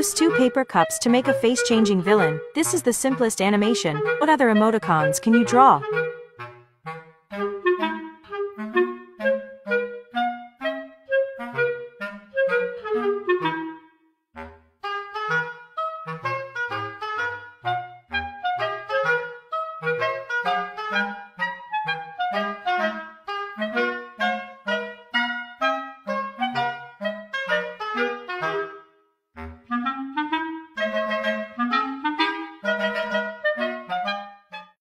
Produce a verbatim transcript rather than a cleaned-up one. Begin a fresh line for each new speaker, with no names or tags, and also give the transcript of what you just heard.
Use two paper cups to make a face-changing villain. This is the simplest animation. What other emoticons can you draw?